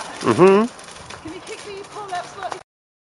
Mm-hmm. Can you kick the pole out slightly